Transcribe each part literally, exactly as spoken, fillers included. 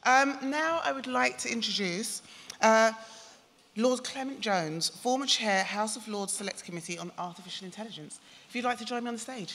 Um, now I would like to introduce uh, Lord Clement-Jones, former Chair, House of Lords Select Committee on Artificial Intelligence. If you'd like to join me on the stage.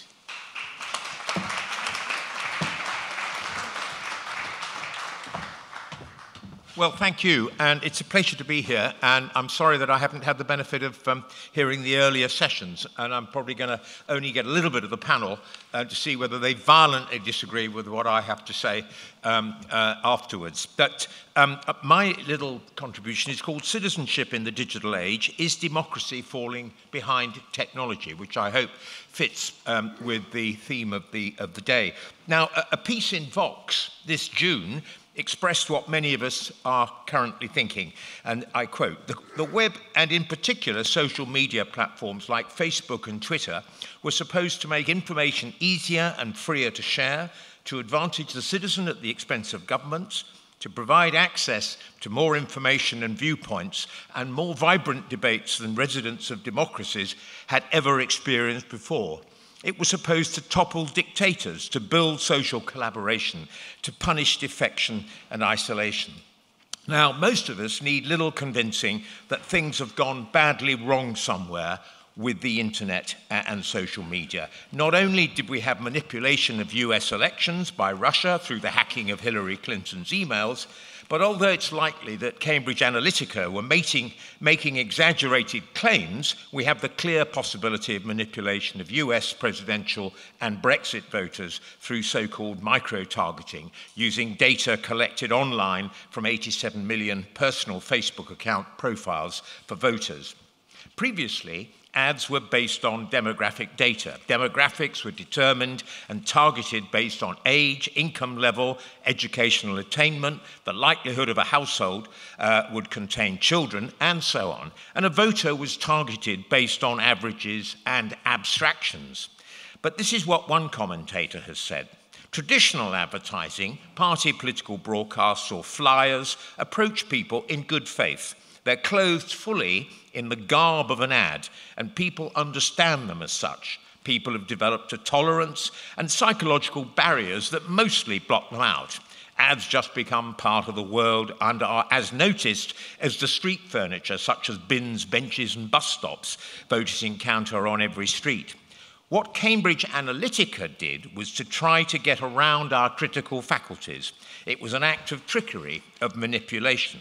Well, thank you, and it's a pleasure to be here, and I'm sorry that I haven't had the benefit of um, hearing the earlier sessions, and I'm probably going to only get a little bit of the panel uh, to see whether they violently disagree with what I have to say um, uh, afterwards. But um, my little contribution is called Citizenship in the Digital Age, Is Democracy Falling Behind Technology?, which I hope fits um, with the theme of the, of the day. Now, a, a piece in Vox this June expressed what many of us are currently thinking, and I quote, the, the web and in particular social media platforms like Facebook and Twitter were supposed to make information easier and freer to share, to advantage the citizen at the expense of governments, to provide access to more information and viewpoints and more vibrant debates than residents of democracies had ever experienced before. It was supposed to topple dictators, to build social collaboration, to punish defection and isolation. Now, most of us need little convincing that things have gone badly wrong somewhere with the internet and social media. Not only did we have manipulation of U S elections by Russia through the hacking of Hillary Clinton's emails, but although it's likely that Cambridge Analytica were making, making exaggerated claims, we have the clear possibility of manipulation of U S presidential and Brexit voters through so-called micro-targeting, using data collected online from eighty-seven million personal Facebook account profiles for voters. Previously, ads were based on demographic data. Demographics were determined and targeted based on age, income level, educational attainment, the likelihood of a household uh, would contain children, and so on. And a voter was targeted based on averages and abstractions. But this is what one commentator has said. Traditional advertising, party political broadcasts or flyers, approach people in good faith. They're clothed fully in the garb of an ad, and people understand them as such. People have developed a tolerance and psychological barriers that mostly block them out. Ads just become part of the world and are as noticed as the street furniture, such as bins, benches, and bus stops voters encounter on every street. What Cambridge Analytica did was to try to get around our critical faculties. It was an act of trickery, of manipulation.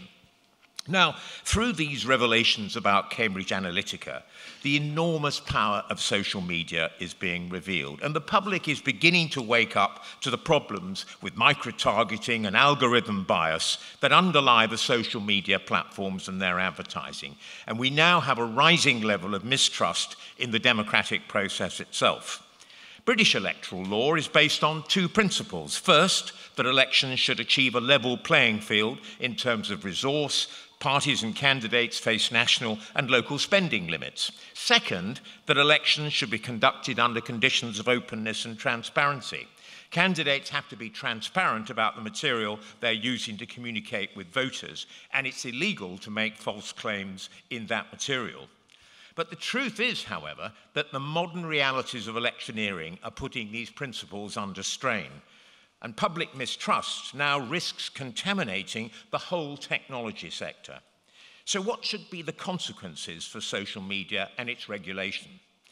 Now, through these revelations about Cambridge Analytica, the enormous power of social media is being revealed, and the public is beginning to wake up to the problems with micro-targeting and algorithm bias that underlie the social media platforms and their advertising. And we now have a rising level of mistrust in the democratic process itself. British electoral law is based on two principles. First, that elections should achieve a level playing field in terms of resource. Parties and candidates face national and local spending limits. Second, that elections should be conducted under conditions of openness and transparency. Candidates have to be transparent about the material they're using to communicate with voters, and it's illegal to make false claims in that material. But the truth is, however, that the modern realities of electioneering are putting these principles under strain. And public mistrust now risks contaminating the whole technology sector. So what should be the consequences for social media and its regulation?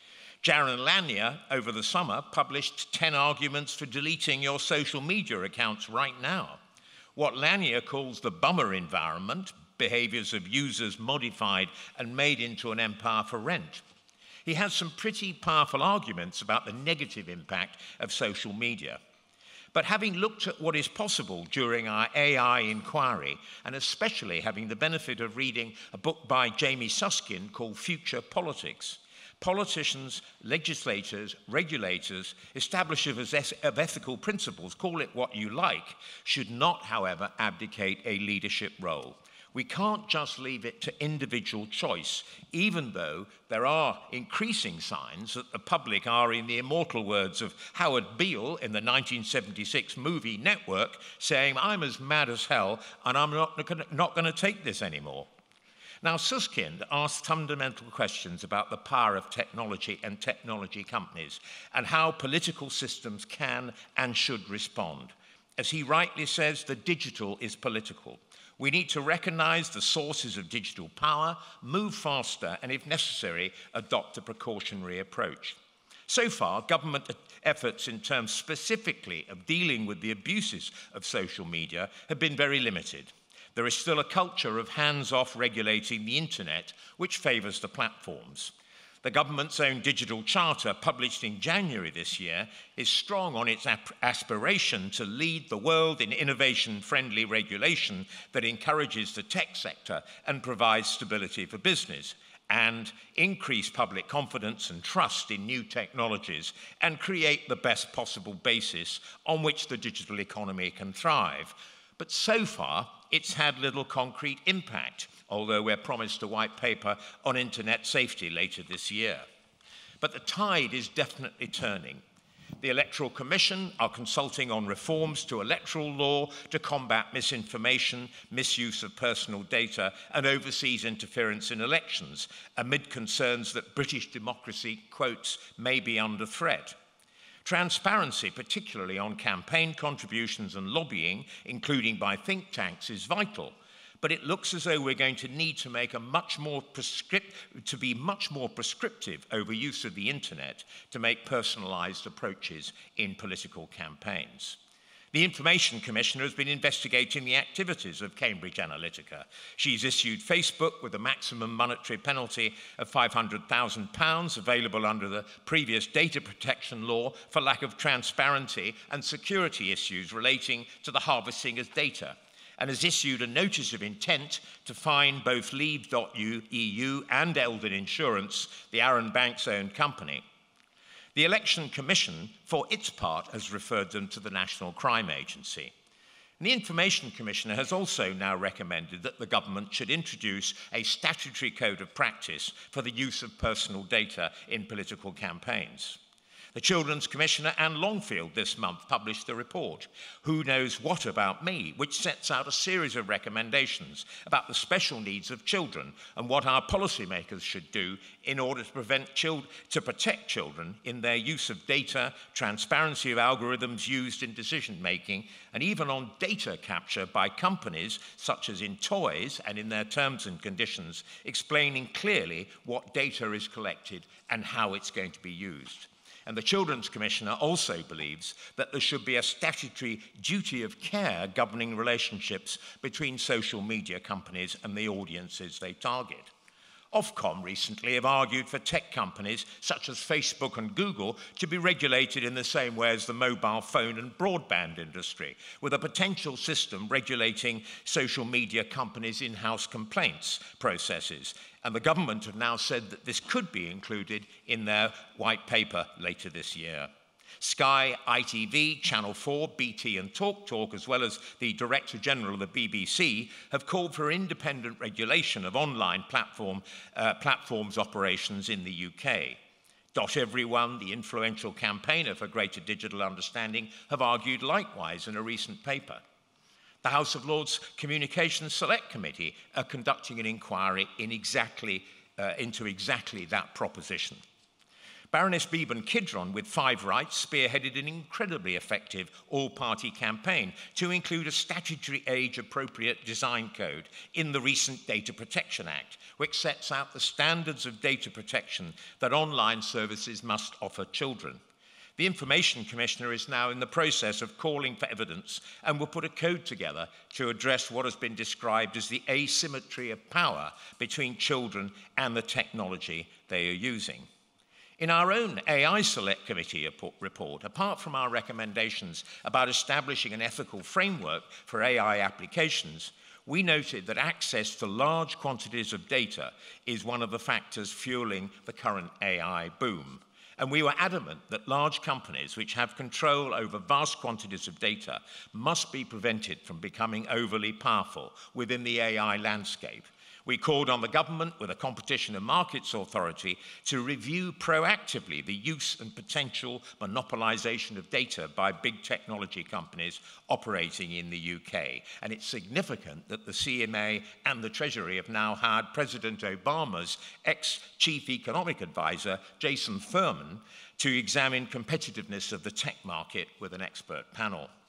Jaron Lanier, over the summer, published ten arguments for deleting your social media accounts right now. What Lanier calls the bummer environment, behaviors of users modified and made into an empire for rent. He has some pretty powerful arguments about the negative impact of social media. But having looked at what is possible during our A I inquiry, and especially having the benefit of reading a book by Jamie Susskind called Future Politics, politicians, legislators, regulators, establishers of ethical principles, call it what you like, should not, however, abdicate a leadership role. We can't just leave it to individual choice, even though there are increasing signs that the public are, in the immortal words of Howard Beale in the nineteen seventy-six movie Network, saying, "I'm as mad as hell and I'm not, not going to take this anymore." Now, Susskind asked fundamental questions about the power of technology and technology companies and how political systems can and should respond. As he rightly says, the digital is political. We need to recognize the sources of digital power, move faster, and if necessary, adopt a precautionary approach. So far, government efforts in terms specifically of dealing with the abuses of social media have been very limited. There is still a culture of hands-off regulating the internet, which favors the platforms. The government's own digital charter, published in January this year, is strong on its aspiration to lead the world in innovation-friendly regulation that encourages the tech sector and provides stability for business, and increase public confidence and trust in new technologies, and create the best possible basis on which the digital economy can thrive. But so far, it's had little concrete impact, although we're promised a white paper on internet safety later this year. But the tide is definitely turning. The Electoral Commission are consulting on reforms to electoral law to combat misinformation, misuse of personal data, and overseas interference in elections, amid concerns that British democracy, quotes, may be under threat. Transparency, particularly on campaign contributions and lobbying, including by think tanks, is vital. But it looks as though we're going to need to make a much more prescript- to be much more prescriptive over use of the internet to make personalized approaches in political campaigns. The Information Commissioner has been investigating the activities of Cambridge Analytica. She's issued Facebook with a maximum monetary penalty of five hundred thousand pounds, available under the previous data protection law, for lack of transparency and security issues relating to the harvesting of data, and has issued a notice of intent to fine both Leave dot E U and Eldon Insurance, the Arron Banks-owned company. The Election Commission, for its part, has referred them to the National Crime Agency. And the Information Commissioner has also now recommended that the government should introduce a statutory code of practice for the use of personal data in political campaigns. The Children's Commissioner, Anne Longfield, this month published a report, Who Knows What About Me?, which sets out a series of recommendations about the special needs of children and what our policymakers should do in order to, prevent chil- to protect children in their use of data, transparency of algorithms used in decision-making, and even on data capture by companies, such as in toys and in their terms and conditions, explaining clearly what data is collected and how it's going to be used. And the Children's Commissioner also believes that there should be a statutory duty of care governing relationships between social media companies and the audiences they target. Ofcom recently have argued for tech companies such as Facebook and Google to be regulated in the same way as the mobile phone and broadband industry, with a potential system regulating social media companies' in-house complaints processes. And the government have now said that this could be included in their white paper later this year. Sky, I T V, Channel four, B T and Talk Talk, as well as the Director General of the B B C, have called for independent regulation of online platform, uh, platforms operations in the U K. Dot Everyone, the influential campaigner for greater digital understanding, have argued likewise in a recent paper. The House of Lords Communications Select Committee are conducting an inquiry in exactly, uh, into exactly that proposition. Baroness Beban-Kidron, with Five Rights, spearheaded an incredibly effective all-party campaign to include a statutory age-appropriate design code in the recent Data Protection Act, which sets out the standards of data protection that online services must offer children. The Information Commissioner is now in the process of calling for evidence and will put a code together to address what has been described as the asymmetry of power between children and the technology they are using. In our own A I Select Committee report, apart from our recommendations about establishing an ethical framework for A I applications, we noted that access to large quantities of data is one of the factors fueling the current A I boom. And we were adamant that large companies which have control over vast quantities of data must be prevented from becoming overly powerful within the A I landscape. We called on the government, with a Competition and Markets Authority, to review proactively the use and potential monopolisation of data by big technology companies operating in the U K. And it's significant that the C M A and the Treasury have now hired President Obama's ex-chief economic advisor, Jason Furman, to examine competitiveness of the tech market with an expert panel.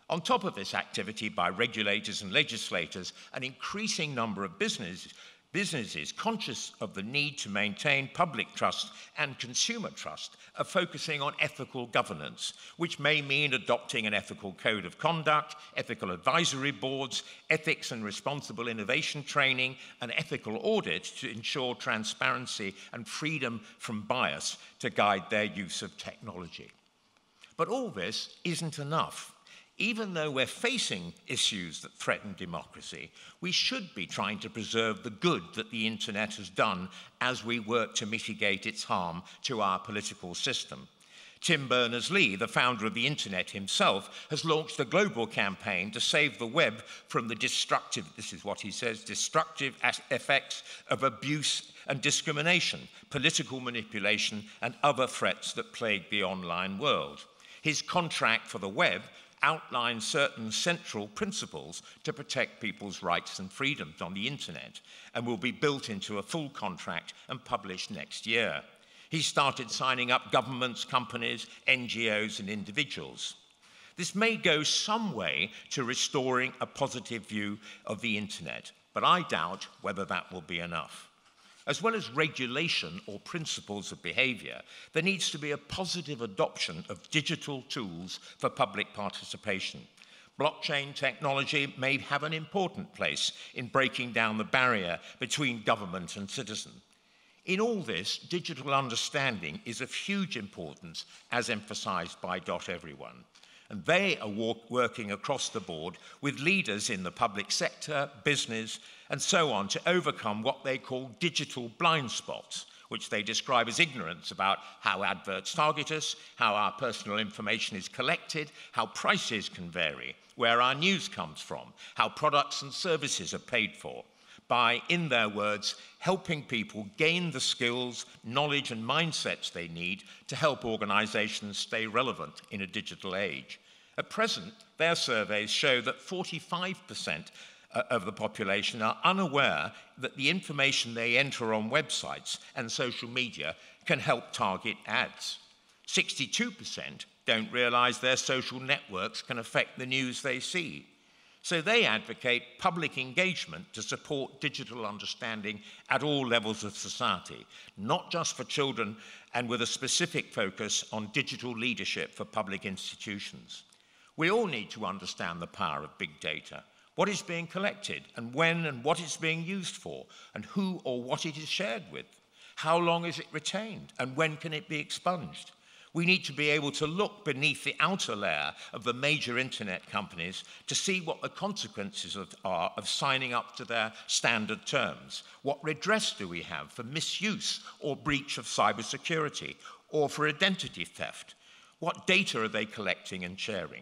On top of this activity by regulators and legislators, an increasing number of businesses Businesses, conscious of the need to maintain public trust and consumer trust, are focusing on ethical governance, which may mean adopting an ethical code of conduct, ethical advisory boards, ethics and responsible innovation training, and ethical audit to ensure transparency and freedom from bias to guide their use of technology. But all this isn't enough. Even though we're facing issues that threaten democracy, we should be trying to preserve the good that the internet has done as we work to mitigate its harm to our political system. Tim Berners-Lee, the founder of the internet himself, has launched a global campaign to save the web from the destructive, this is what he says, destructive effects of abuse and discrimination, political manipulation, and other threats that plague the online world. His contract for the web outlines certain central principles to protect people's rights and freedoms on the internet and will be built into a full contract and published next year. He started signing up governments, companies, N G Os, and individuals. This may go some way to restoring a positive view of the internet, but I doubt whether that will be enough. As well as regulation or principles of behavior, there needs to be a positive adoption of digital tools for public participation. Blockchain technology may have an important place in breaking down the barrier between government and citizen. In all this, digital understanding is of huge importance, as emphasized by Dot Everyone. And they are walk, working across the board with leaders in the public sector, business, and so on to overcome what they call digital blind spots, which they describe as ignorance about how adverts target us, how our personal information is collected, how prices can vary, where our news comes from, how products and services are paid for, by, in their words, helping people gain the skills, knowledge, and mindsets they need to help organizations stay relevant in a digital age. At present, their surveys show that forty-five percent of the population are unaware that the information they enter on websites and social media can help target ads. sixty-two percent don't realize their social networks can affect the news they see. So they advocate public engagement to support digital understanding at all levels of society, not just for children, and with a specific focus on digital leadership for public institutions. We all need to understand the power of big data, what is being collected, and when and what it's being used for, and who or what it is shared with. How long is it retained, and when can it be expunged? We need to be able to look beneath the outer layer of the major internet companies to see what the consequences of, are of signing up to their standard terms. What redress do we have for misuse or breach of cybersecurity, or for identity theft? What data are they collecting and sharing?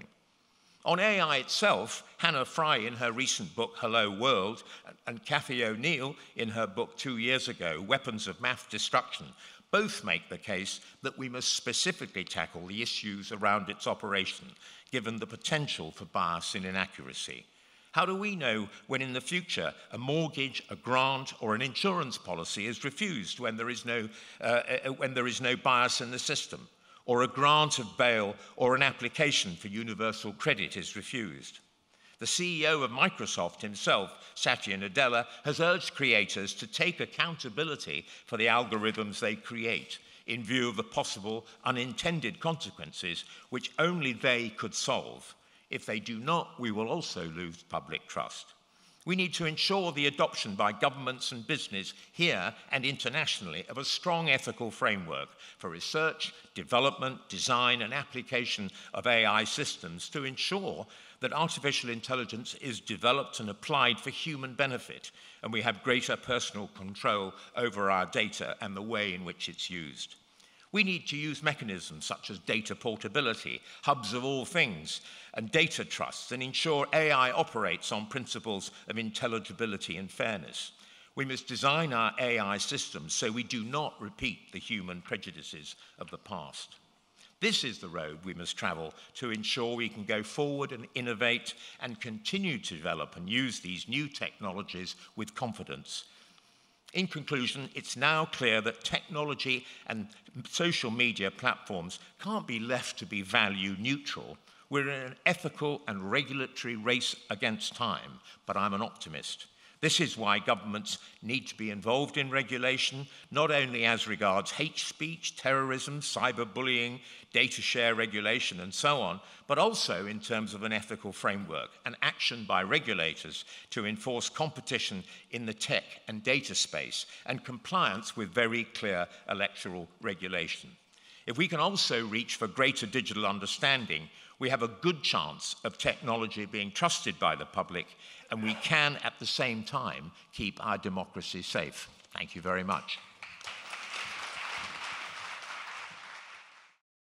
On A I itself, Hannah Fry in her recent book, Hello World, and Cathy O'Neill in her book two years ago, Weapons of Mass Destruction, both make the case that we must specifically tackle the issues around its operation, given the potential for bias and inaccuracy. How do we know when in the future a mortgage, a grant, or an insurance policy is refused when there is no, uh, when there is no bias in the system, or a grant of bail or an application for universal credit is refused? The C E O of Microsoft himself, Satya Nadella, has urged creators to take accountability for the algorithms they create in view of the possible unintended consequences which only they could solve. If they do not, we will also lose public trust. We need to ensure the adoption by governments and business here and internationally of a strong ethical framework for research, development, design, and application of A I systems to ensure that artificial intelligence is developed and applied for human benefit, and we have greater personal control over our data and the way in which it's used. We need to use mechanisms such as data portability, hubs of all things, and data trusts, and ensure A I operates on principles of intelligibility and fairness. We must design our A I systems so we do not repeat the human prejudices of the past. This is the road we must travel to ensure we can go forward and innovate and continue to develop and use these new technologies with confidence. In conclusion, it's now clear that technology and social media platforms can't be left to be value neutral We're in an ethical and regulatory race against time, but I'm an optimist. This is why governments need to be involved in regulation, not only as regards hate speech, terrorism, cyberbullying, data share regulation, and so on, but also in terms of an ethical framework and action by regulators to enforce competition in the tech and data space and compliance with very clear electoral regulation. If we can also reach for greater digital understanding, we have a good chance of technology being trusted by the public, and we can, at the same time, keep our democracy safe. Thank you very much.